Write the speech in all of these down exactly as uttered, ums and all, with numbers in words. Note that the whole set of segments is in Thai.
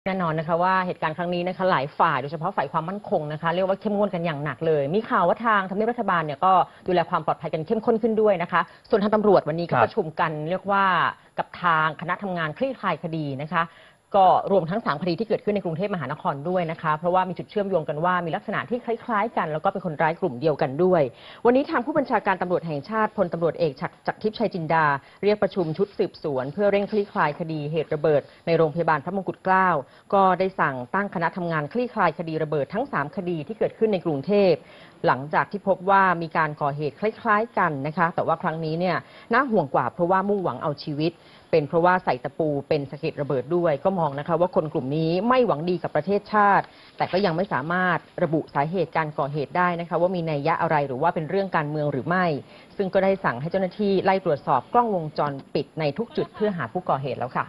แน่นอนนะคะว่าเหตุการณ์ครั้งนี้นะคะหลายฝ่ายโดยเฉพาะฝ่ายความมั่นคงนะคะเรียกว่าเข้มงวดกันอย่างหนักเลยมีข่าวว่าทางทำเนียบรัฐบาลเนี่ยก็ดูแลความปลอดภัยกันเข้มข้นขึ้นด้วยนะคะส่วนทางตำรวจวันนี้ก็ประชุมกันเรียกว่ากับทางคณะทำงานคลี่คลายคดีนะคะก็รวมทั้งสามคดีที่เกิดขึ้นในกรุงเทพมหานครด้วยนะคะเพราะว่ามีจุดเชื่อมโยงกันว่ามีลักษณะที่คล้ายๆกันแล้วก็เป็นคนร้ายกลุ่มเดียวกันด้วยวันนี้ทางผู้บัญชาการตำรวจแห่งชาติพลตำรวจเอกจักรทิพย์ชัยจินดาเรียกประชุมชุดสืบสวนเพื่อเร่งคลี่คลายคดีเหตุระเบิดในโรงพยาบาลพระมงกุฎเกล้าก็ได้สั่งตั้งคณะทำงานคลี่คลายคดีระเบิดทั้งสามคดีที่เกิดขึ้นในกรุงเทพหลังจากที่พบว่ามีการก่อเหตุคล้ายๆกันนะคะแต่ว่าครั้งนี้เนี่ยน่าห่วงกว่าเพราะว่ามุ่งหวังเอาชีวิตเป็นเพราะว่าใส่ตะปูเป็นสะเก็ดระเบิดด้วยก็มองนะคะว่าคนกลุ่มนี้ไม่หวังดีกับประเทศชาติแต่ก็ยังไม่สามารถระบุสาเหตุการก่อเหตุได้นะคะว่ามีนัยยะอะไรหรือว่าเป็นเรื่องการเมืองหรือไม่ซึ่งก็ได้สั่งให้เจ้าหน้าที่ไล่ตรวจสอบกล้องวงจรปิดในทุกจุดเพื่อหาผู้ก่อเหตุแล้วค่ะ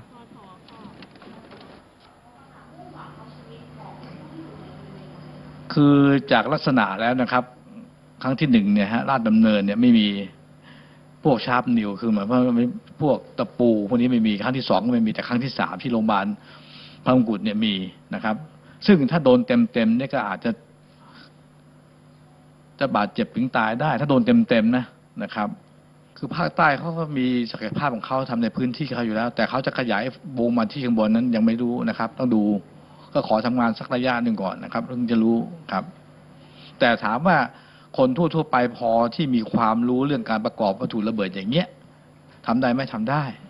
คือจากลักษณะแล้วนะครับครั้งที่หนึ่งเนี่ยฮะลาดดำเนินเนี่ยไม่มีพวกชาร์ปนิวคือหมายความว่าพวกตะปูพวกนี้ไม่มีครั้งที่สองก็ไม่มีแต่ครั้งที่สามที่โรงพยาบาลพระมงกุฎเนี่ยมีนะครับซึ่งถ้าโดนเต็มๆเนี่ยก็อาจจะจะบาดเจ็บถึงตายได้ถ้าโดนเต็มๆนะนะครับคือภาคใต้เขาก็มีศักยภาพของเขาทำในพื้นที่เขาอยู่แล้วแต่เขาจะขยายวงมาที่ข้างบนนั้นยังไม่รู้นะครับต้องดูก็ขอทำงานสักระยะหนึ่งก่อนนะครับถึงจะรู้ครับแต่ถามว่าคนทั่วๆไปพอที่มีความรู้เรื่องการประกอบวัตถุระเบิดอย่างเงี้ยทำได้ไหมทำได้